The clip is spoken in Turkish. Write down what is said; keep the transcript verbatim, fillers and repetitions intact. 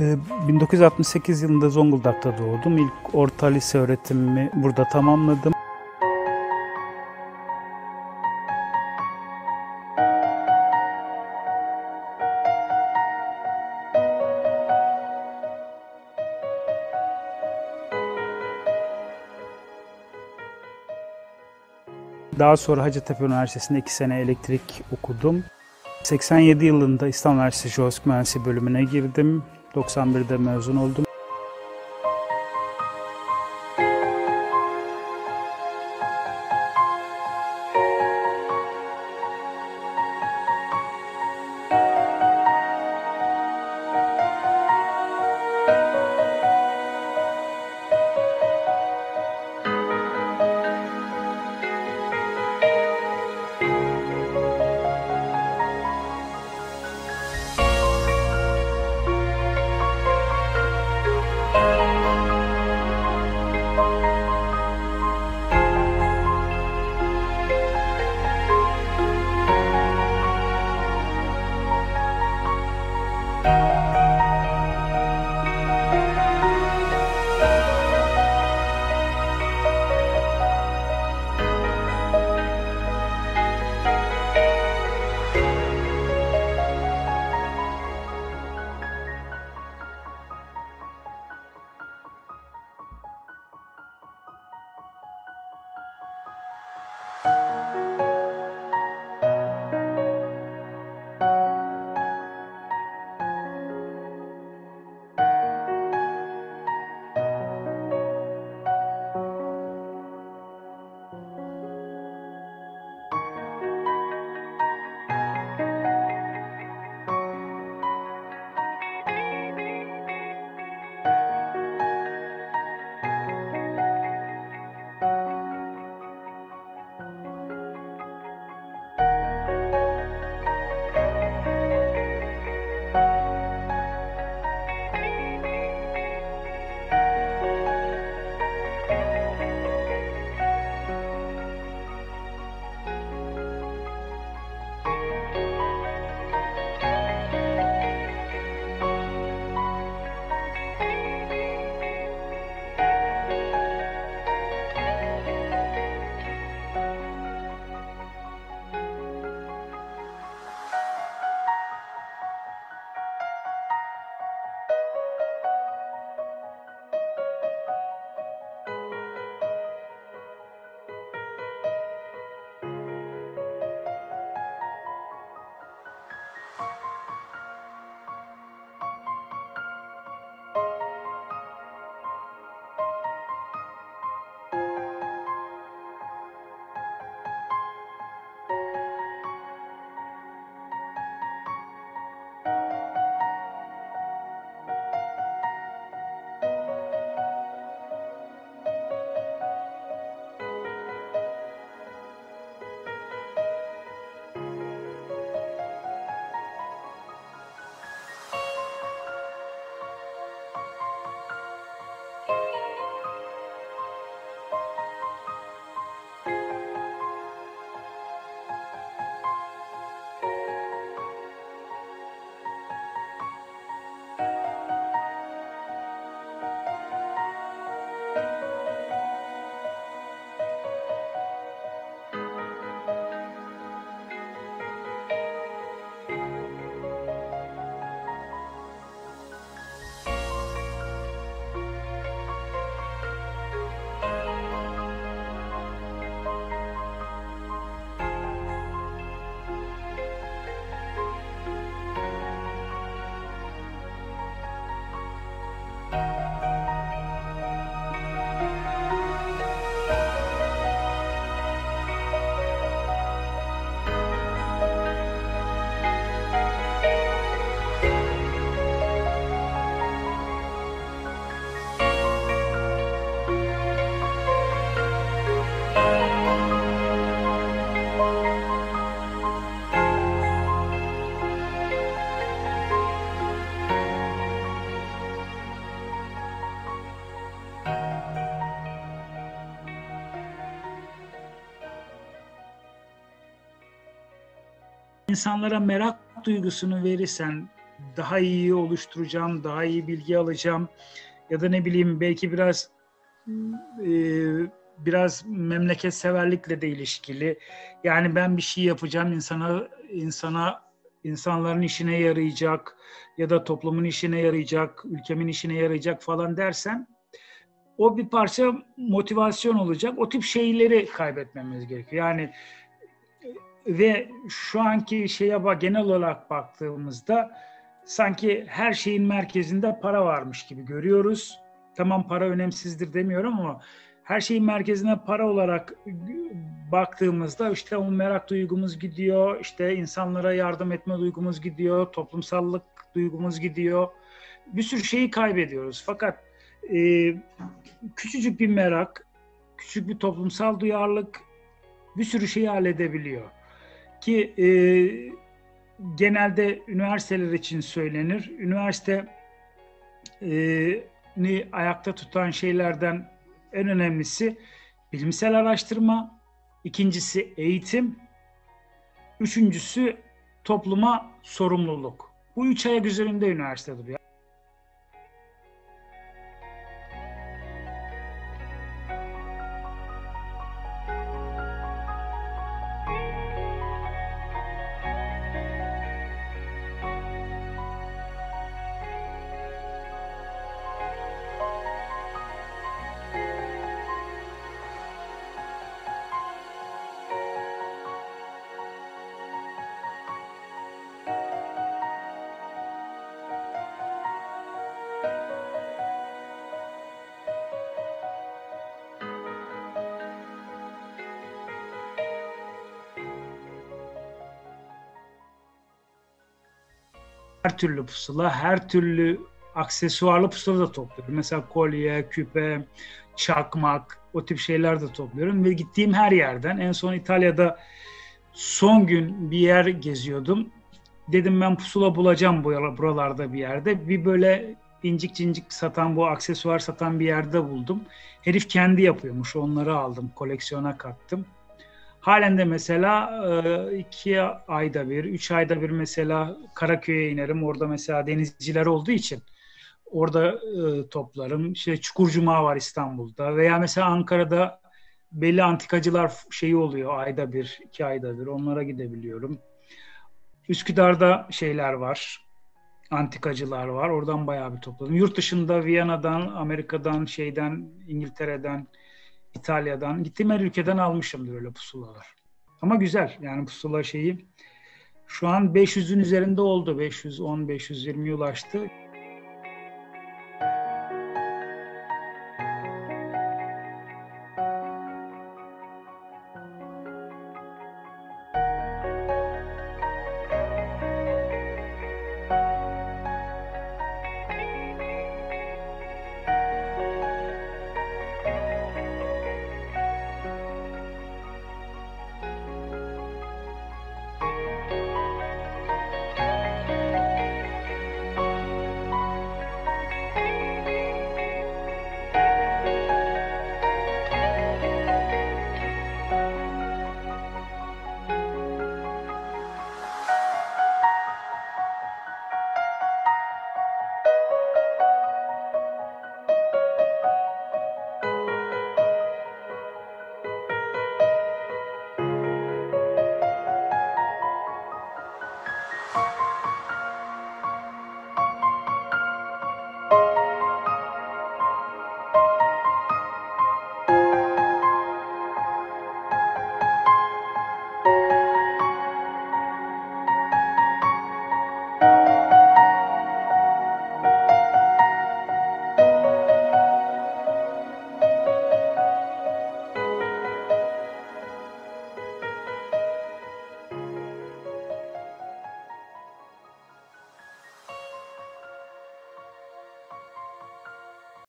bin dokuz yüz altmış sekiz yılında Zonguldak'ta doğdum. İlk orta lise öğretimimi burada tamamladım. Daha sonra Hacettepe Üniversitesi'nde iki sene elektrik okudum. seksen yedi yılında İstanbul Üniversitesi Jeofizik Mühendisliği bölümüne girdim. doksan birde mezun oldum. İnsanlara merak duygusunu verirsen, daha iyi oluşturacağım, daha iyi bilgi alacağım ya da ne bileyim belki biraz e, biraz memleket severlikle de ilişkili. Yani ben bir şey yapacağım insana insana insanların işine yarayacak ya da toplumun işine yarayacak, ülkemin işine yarayacak falan dersen o bir parça motivasyon olacak. O tip şeyleri kaybetmemiz gerekiyor. Yani ve şu anki şeye bak, genel olarak baktığımızda sanki her şeyin merkezinde para varmış gibi görüyoruz. Tamam, para önemsizdir demiyorum ama her şeyin merkezine para olarak baktığımızda işte o merak duygumuz gidiyor, işte insanlara yardım etme duygumuz gidiyor, toplumsallık duygumuz gidiyor. Bir sürü şeyi kaybediyoruz. Fakat e, küçücük bir merak, küçük bir toplumsal duyarlılık bir sürü şeyi halledebiliyor. Ki e, genelde üniversiteler için söylenir. Üniversite e, ni ayakta tutan şeylerden en önemlisi bilimsel araştırma, ikincisi eğitim, üçüncüsü topluma sorumluluk. Bu üç ayak üzerinde üniversite duruyor. Her türlü pusula, her türlü aksesuarlı pusula da topluyorum. Mesela kolye, küpe, çakmak, o tip şeyler de topluyorum. Ve gittiğim her yerden, en son İtalya'da son gün bir yer geziyordum. Dedim ben pusula bulacağım buralarda bir yerde. Bir böyle incik cincik satan, bu aksesuar satan bir yerde buldum. Herif kendi yapıyormuş, onları aldım, koleksiyona kattım. Halen de mesela iki ayda bir, üç ayda bir mesela Karaköy'e inerim. Orada mesela denizciler olduğu için orada toplarım. İşte Çukurcuma var İstanbul'da veya mesela Ankara'da belli antikacılar şeyi oluyor, ayda bir, iki ayda bir. Onlara gidebiliyorum. Üsküdar'da şeyler var, antikacılar var. Oradan bayağı bir topladım. Yurt dışında Viyana'dan, Amerika'dan, şeyden, İngiltere'den, İtalya'dan, gittiğim her ülkeden almışımdır öyle pusulalar. Ama güzel yani pusula şeyi. Şu an beş yüzün üzerinde oldu. beş yüz on beş yüz yirmiye ulaştı.